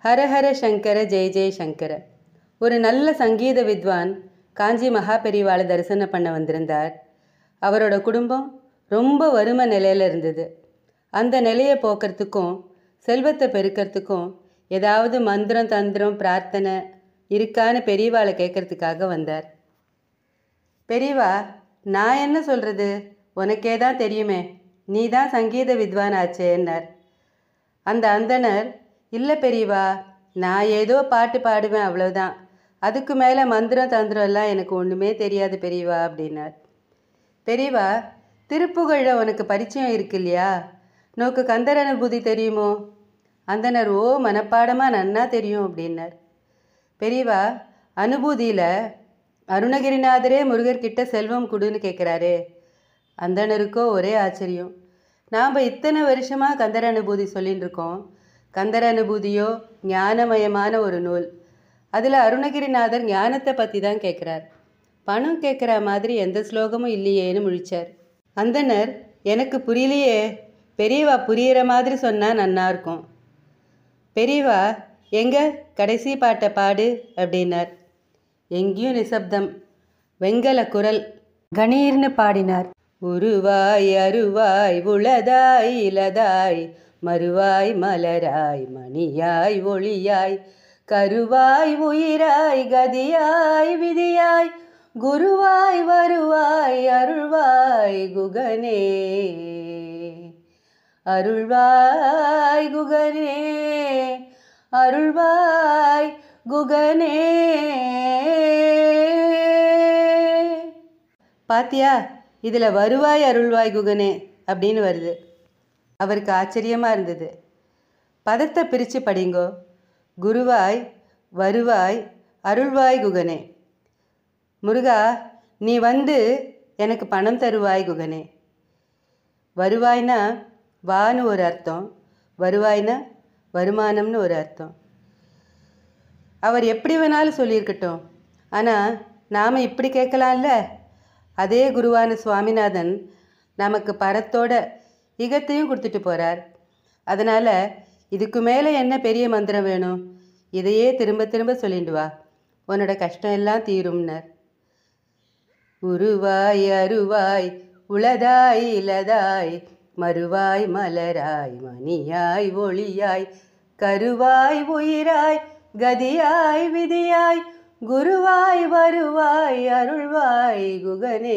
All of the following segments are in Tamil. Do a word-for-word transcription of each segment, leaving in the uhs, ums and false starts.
ஹரஹர சங்கர ஜெய ஜெய சங்கர. ஒரு நல்ல சங்கீத வித்வான் காஞ்சி மகாபெரிவாளை தரிசனம் பண்ண வந்திருந்தார். அவரோட குடும்பம் ரொம்ப வறுமை நிலையில் இருந்தது. அந்த நிலையை போக்கிறதுக்கும் செல்வத்தை பெருக்கிறதுக்கும் ஏதாவது மந்திரம் தந்திரம் பிரார்த்தனை இருக்கான்னு பெரியவாளை கேட்கறதுக்காக வந்தார். பெரியவா, நான் என்ன சொல்கிறது, உனக்கே தான் தெரியுமே, நீ தான் சங்கீத வித்வான் ஆச்சேன்னார். அந்த அந்தனர், இல்லை பெரியவா, நான் ஏதோ பாட்டு பாடுவேன், அவ்வளோதான், அதுக்கு மேலே மந்திரம் தந்திரம் எல்லாம் எனக்கு ஒன்றுமே தெரியாது பெரியவா அப்படின்னார். பெரியவா, திருப்புகழில் உனக்கு பரிச்சயம் இருக்கு இல்லையா, நோக்கு கந்தர் அனுபூதி தெரியுமோ? அந்தனர், ஓ மனப்பாடமாக நன்னா தெரியும் அப்படின்னார். பெரியவா, அனுபூதியில் அருணகிரிநாதரே முருகர்கிட்ட செல்வம் கொடுன்னு கேட்குறாரே. அந்தனருக்கோ ஒரே ஆச்சரியம். நாம் இத்தனை வருஷமாக கந்தர் அனுபூதி சொல்லின்னு இருக்கோம். கந்தர் அனுபூதியோ ஞானமயமான ஒரு நூல். அதில் அருணகிரிநாதர் ஞானத்தை பற்றி தான் கேட்குறார். பணம் கேட்குற மாதிரி எந்த ஸ்லோகமும் இல்லையேன்னு முழிச்சார். அந்தனர், எனக்கு புரியலையே, பெரியவா புரிகிற மாதிரி சொன்னால் நன்னா இருக்கும். பெரியவா, எங்க கடைசி பாட்டை பாடு அப்படின்னார். எங்கேயும் நிசப்தம். வெங்கல குரல் கணீர்னு பாடினார். உருவாய் அருவாய் உளதாய் இலதாய் மறுவாய் மலராய் மணியாய் ஒளியாய் கருவாய் உயிராய் கதியாய் விதியாய் குருவாய் வருவாய் அருள்வாய் குகனே அருள்வாய் குகனே அருள்வாய் குகனே. பாத்தியா, இதில் வருவாய் அருள்வாய் குகனே அப்படின்னு வருது. அவருக்கு ஆச்சரியமாக இருந்தது. பதத்தை பிரித்து படிங்கோ. குருவாய் வருவாய் அருள்வாய் குகனே. முருகா, நீ வந்து எனக்கு பணம் தருவாய் குகனே. வருவாய்னா வான்னு ஒரு அர்த்தம், வருவாய்னா வருமானம்னு ஒரு அர்த்தம். அவர் எப்படி வேணாலும் சொல்லியிருக்கட்டும், ஆனால் நாம் இப்படி கேட்கலாம்ல. அதே குருவான சுவாமிநாதன் நமக்கு பரத்தோட இகத்தையும் கொடுத்துட்டு போகிறார். அதனால் இதுக்கு மேலே என்ன பெரிய மந்திரம் வேணும், இதையே திரும்ப திரும்ப சொல்லிட்டு வா, உன்னோட கஷ்டம் எல்லாம் தீரும்னார். உருவாய் அருவாய் உளதாய் இலதாய் மறுவாய் மலராய் மணியாய் ஒளியாய் கருவாய் உயிராய் கதியாய் விதியாய் குருவாய் வருவாய் அருள்வாய் குகனே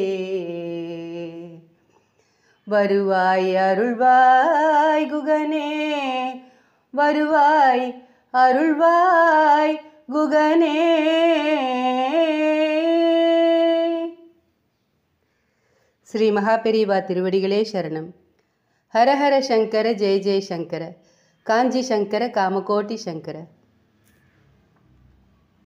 வருவாய் அருள்வாய் குகனே வருவாய் அருள்வாய் குகனே. ஸ்ரீ மகாபெரிவா திருவடிகளே சரணம். ஹரஹர சங்கர ஜெய ஜெய சங்கர. காஞ்சி சங்கர காமகோட்டி சங்கர.